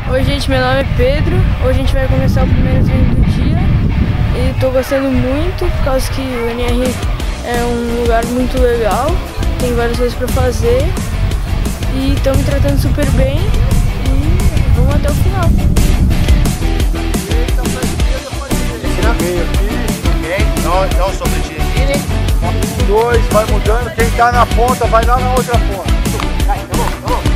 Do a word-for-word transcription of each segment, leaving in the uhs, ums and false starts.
Oi gente, meu nome é Pedro. Hoje a gente vai começar o primeiro treino do dia e tô gostando muito por causa que o N R é um lugar muito legal, tem várias coisas para fazer e estão me tratando super bem e vamos até o final. Não, não sobre Giretini. Um, dois, vai mudando. Quem tá na ponta vai lá na outra ponta. Vai, tá bom, tá bom.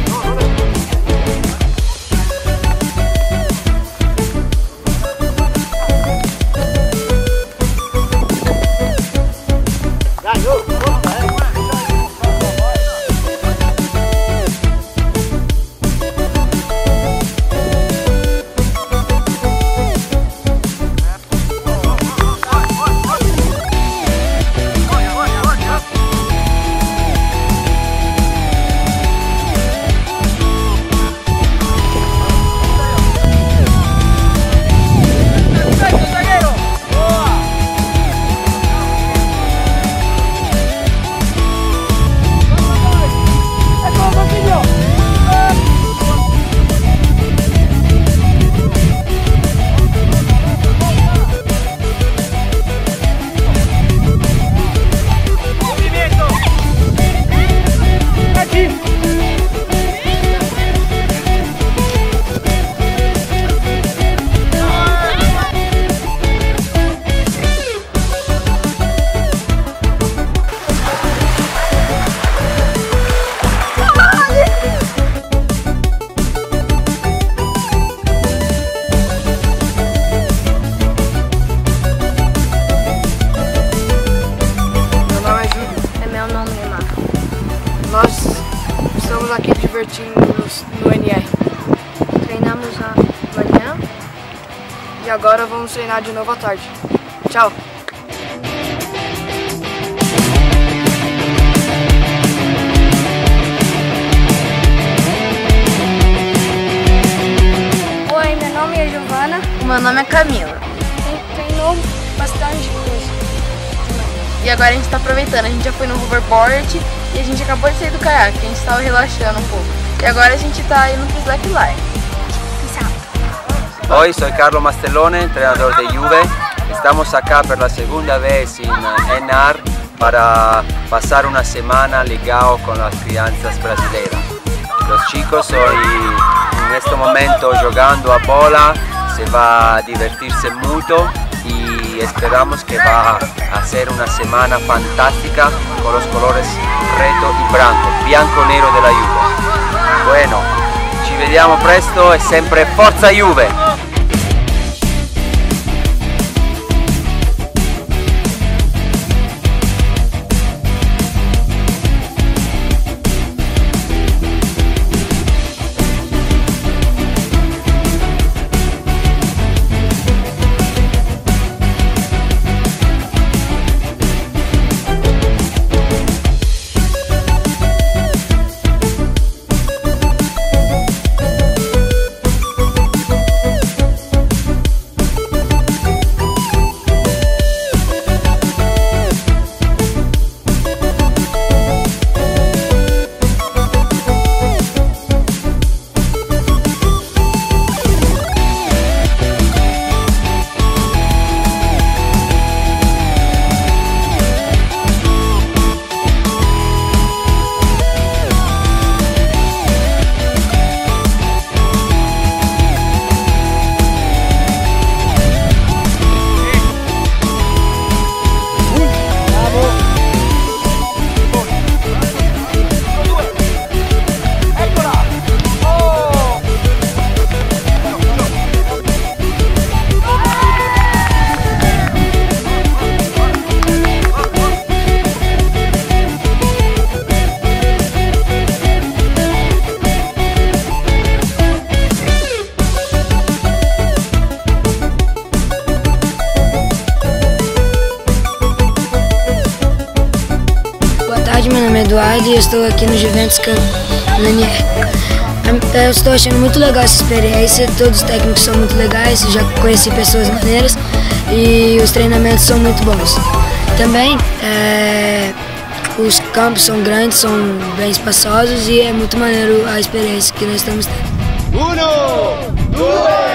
Nós estamos aqui divertindo no N R. Treinamos na manhã e agora vamos treinar de novo à tarde. Tchau! Oi, meu nome é Giovana. O meu nome é Camila. Treinou bastante coisa. E agora a gente está aproveitando, a gente já foi no hoverboard e a gente acabou de sair do caiaque, a gente estava relaxando um pouco. E agora a gente está indo para o slackline. Hoy soy Carlos Mastelone, entrenador de Juve. Estamos acá por la segunda vez en N R para pasar una semana legal con las crianças brasileiras. Los chicos hoy en este momento jugando a bola, se va a divertirse mucho y esperamos que va a ser una semana fantástica con los colores reto y blanco, bianco nero della Juve. Bueno, ci vediamo presto e sempre Forza Juve! tarde, meu nome é Eduardo e eu estou aqui no Juventus Camp no N R. Eu estou achando muito legal essa experiência, todos os técnicos são muito legais, eu já conheci pessoas maneiras e os treinamentos são muito bons. Também é, os campos são grandes, são bem espaçosos e é muito maneiro a experiência que nós estamos tendo. Uno! Juve!